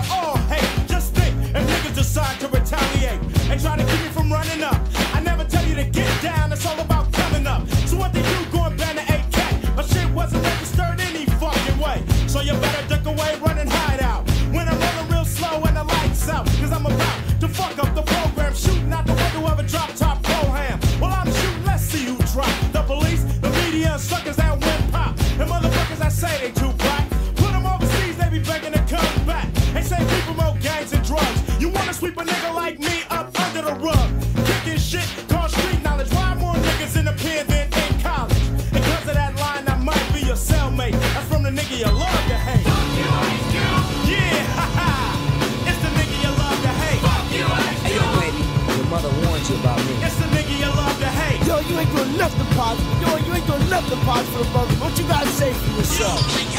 all hate. Just think, if niggas decide to retaliate and try to keep me from running up, I never tell you to get down, it's all about coming up. So what they do, go and ban the AK. My shit wasn't registered any fucking way. So you better duck away, run and hide out. When I'm rolling real slow and the lights out, cause I'm about to fuck up the program, shooting out the window of a drop top pro-ham. Well, I'm shooting, let's see who drop. The police, the media, suckers that win pop. And motherfuckers that say they too black. Put them overseas, they be begging to come back. They say we promote gangs and drugs. You wanna sweep a nigga like me up under the rug. Kicking shit, called street knowledge. Why more niggas in the pen than in college? And cause of that line, I might be your cellmate. That's from the nigga you love to hate. Fuck you, Ice Cube. Yeah, haha. It's the nigga you love to hate. Fuck you, Ice Cube. Hey, yo, baby, your mother warned you about me. It's the nigga you love to hate. Yo, you ain't doing nothing positive. Yo, you ain't doing nothing positive for the brother. What you gotta say for yourself?